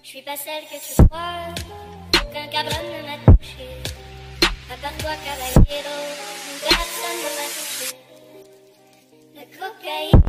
suis pas celle que tu crois, aucun cabron ne m'a touché. À part toi, caballero, personne ne m'a touché. La cocaïne.